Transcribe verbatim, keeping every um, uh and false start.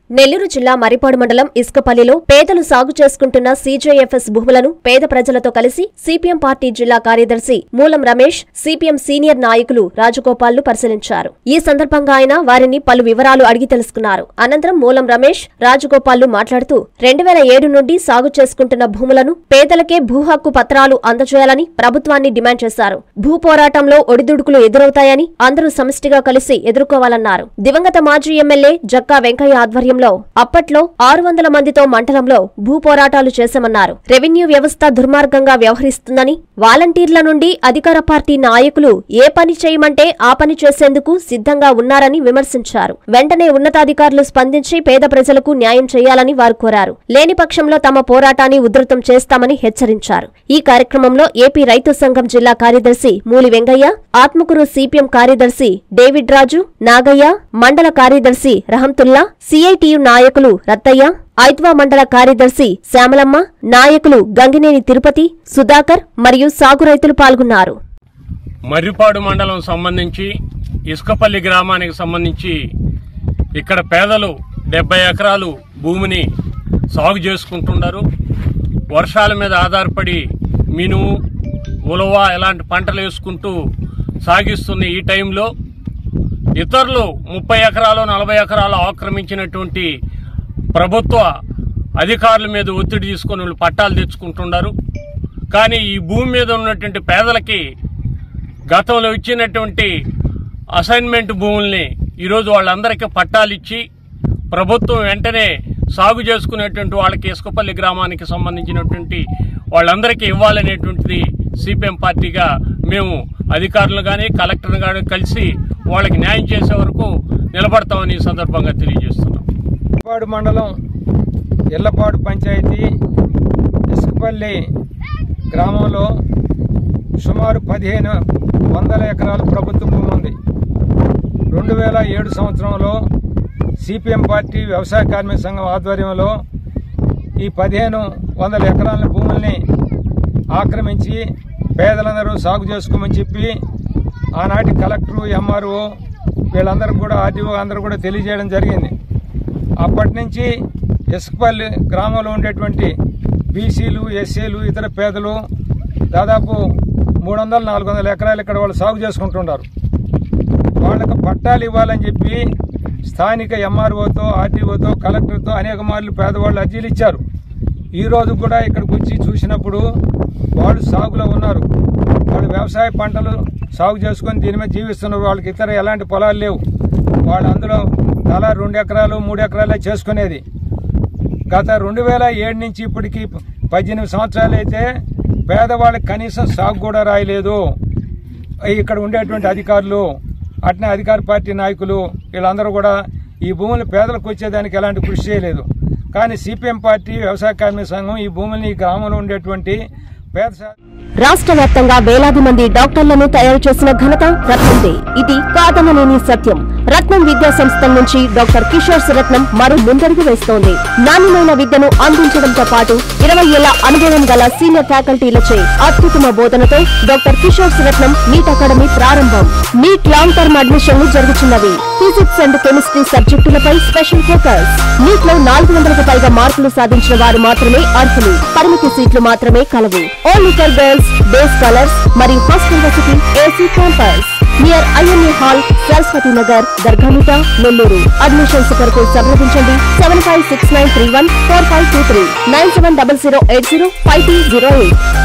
నెల్లూరు జిల్లా మరిపాడు మండలం ఇసుకపల్లిలో పేదలు సాగు చేసుకుంటున్న సీజేఎఫ్ఎస్ భూములను పేద ప్రజలతో కలిసి సిపిఎం పార్టీ జిల్లా కార్యదర్శి మూలం రమేష్, సిపిఎం సీనియర్ నాయకులు రాజగోపాల్లు పరిశీలించారు. ఈ సందర్భంగా ఆయన వారిని పలు వివరాలు అడిగి తెలుసుకున్నారు. అనంతరం మూలం రమేష్, రాజగోపాల్లు మాట్లాడుతూ రెండు వేల ఏడు నుండి సాగు చేసుకుంటున్న భూములను పేదలకే భూ హక్కు పత్రాలు అందజేయాలని ప్రభుత్వాన్ని డిమాండ్ చేశారు. భూ పోరాటంలో ఒడిదుడుకులు ఎదురవుతాయని అందరూ సమిష్టిగా కలిసి ఎదుర్కోవాలన్నారు. దివంగత మాజీ ఎమ్మెల్యే జక్కా వెంకయ్య ఆధ్వర్యం అప్పట్లో ఆరు వందల మందితో మండలంలో భూ పోరాటాలు చేశామన్నారు. రెవెన్యూ వ్యవస్థ దుర్మార్గంగా వ్యవహరిస్తుందని, వాలంటీర్ల నుండి అధికార పార్టీ నాయకులు ఏ పని చేయమంటే ఆ పని చేసేందుకు సిద్ధంగా ఉన్నారని విమర్శించారు. వెంటనే ఉన్నతాధికారులు స్పందించి పేద ప్రజలకు న్యాయం చేయాలని వారు కోరారు. లేని పక్షంలో తమ పోరాటాన్ని ఉధృతం చేస్తామని హెచ్చరించారు. ఈ కార్యక్రమంలో ఏపీ రైతు సంఘం జిల్లా కార్యదర్శి మూలి వెంగయ్య, ఆత్మకూరు సిపిఎం కార్యదర్శి డేవిడ్ రాజు, నాగయ్య, మండల కార్యదర్శి రహంతుల్లా, సిఐటి నాయకులు రత్తయ్య, ఐద్వా మండల కార్యదర్శి శ్యామలమ్మ, నాయకులు గంగినేని తిరుపతి, సుధాకర్ మరియు సాగు రైతులు పాల్గొన్నారు. మర్రిపాడు మండలం సంబంధించి ఇసుకపల్లి గ్రామానికి సంబంధించి ఇక్కడ పేదలు డెబ్బై ఎకరాలు భూమిని సాగు చేసుకుంటున్నారు. వర్షాల మీద ఆధారపడి మినుము, ఉలవ ఇలాంటి పంటలు వేసుకుంటూ సాగిస్తున్న ఈ టైంలో ఇతరులు ముప్పై ఎకరాలు నలభై ఎకరాలు ఆక్రమించినటువంటి ప్రభుత్వ అధికారుల మీద ఒత్తిడి తీసుకుని వాళ్ళు పట్టాలు తెచ్చుకుంటున్నారు. కానీ ఈ భూమి మీద ఉన్నటువంటి పేదలకి గతంలో ఇచ్చినటువంటి అసైన్మెంట్ భూముల్ని ఈరోజు వాళ్ళందరికీ పట్టాలు ఇచ్చి ప్రభుత్వం వెంటనే సాగు చేసుకునేటువంటి వాళ్ళకి ఇసుకపల్లి గ్రామానికి సంబంధించినటువంటి వాళ్ళందరికీ ఇవ్వాలనేటువంటిది సిపిఎం పార్టీగా మేము అధికారులు కానీ కలెక్టర్ కానీ కలిసి వాళ్ళకి న్యాయం చేసే వరకు నిలబడతామని ఈ సందర్భంగా తెలియజేస్తున్నాం. ఇసుకపాడు మండలం ఎల్లపాడు పంచాయతీ ఇసుకపల్లి గ్రామంలో సుమారు పదిహేను వందల ఎకరాల ప్రభుత్వ భూమి ఉంది. రెండు వేల ఏడు సంవత్సరంలో సిపిఎం పార్టీ వ్యవసాయ కార్మిక సంఘం ఆధ్వర్యంలో ఈ పదిహేను వందల ఎకరాల భూముల్ని ఆక్రమించి పేదలందరూ సాగు చేసుకోమని చెప్పి ఆనాటి కలెక్టరు, ఎంఆర్ఓ వీళ్ళందరూ కూడా, ఆర్డీఓ అందరూ కూడా తెలియజేయడం జరిగింది. అప్పటి నుంచి ఇసుకపల్లి గ్రామంలో ఉండేటువంటి బీసీలు, ఎస్సీలు, ఇతర పేదలు దాదాపు మూడు వందల నాలుగు వందల ఎకరాలు ఇక్కడ వాళ్ళు సాగు చేసుకుంటున్నారు. వాళ్ళకు పట్టాలు ఇవ్వాలని చెప్పి స్థానిక ఎంఆర్ఓతో, ఆర్డీఓతో, కలెక్టర్తో అనేక మార్లు పేదవాళ్ళు అర్జీలు ఇచ్చారు. ఈ రోజు కూడా ఇక్కడికి వచ్చి చూసినప్పుడు వాళ్ళు సాగులో ఉన్నారు. వాళ్ళు వ్యవసాయ పంటలు సాగు చేసుకుని దీని మీద జీవిస్తున్నారు. వాళ్ళకి ఇతర ఎలాంటి పొలాలు లేవు. వాళ్ళు అందులో తలా రెండు ఎకరాలు మూడు ఎకరాలే చేసుకునేది. గత రెండు వేల ఏడు నుంచి ఇప్పటికి పద్దెనిమిది సంవత్సరాలు అయితే పేదవాళ్ళకి కనీసం సాగు కూడా రాయలేదు. ఇక్కడ ఉండేటువంటి అధికారులు, అట్నే అధికార పార్టీ నాయకులు వీళ్ళందరూ కూడా ఈ భూములు పేదలకు వచ్చేదానికి ఎలాంటి కృషి చేయలేదు. కానీ సిపిఎం పార్టీ వ్యవసాయ కార్మిక సంఘం ఈ భూముల్ని ఈ గ్రామంలో ఉండేటువంటి పేద రాష్ట్ర వ్యాప్తంగా వేలాది మంది డాక్టర్లను తయారు చేసిన ఘనత రత్నందే. ఇది కాదనలేని సత్యం. రత్నం విద్యా సంస్థల నుంచి డాక్టర్ కిషోర్ రత్నం మరో ముందడుగు వేస్తోంది. నాణ్యమైన విద్యను అందించడంతో పాటు ఇరవై ఏళ్ల అనుభవం గల సీనియర్ ఫ్యాకల్టీలచే అత్యుత్తమ బోధనతో doctor Kishore Ratnam NEET academy ప్రారంభం. నీట్ లాంగ్ టర్మ్ అడ్మిషన్లు జరుగుతున్నవి. ఫిజిక్స్ అండ్ కెమిస్ట్రీ సబ్జెక్టులపై స్పెషల్ ఫోకస్. నీట్ లో నాలుగు వందలకు పైగా మార్కులు సాధించిన వారు మాత్రమే అర్హులు. పరిమితి సీట్లు మాత్రమే కలవు. Only for girls, day scholars మరియు హాస్టల్ వసతి. AC campus near IMA hall, Saraswati Nagar, Dargamitta, Nellore. Admissions కొరకు సంప్రదించండి seven five six nine three one four five two three nine seven double zero eight zero five two zero eight.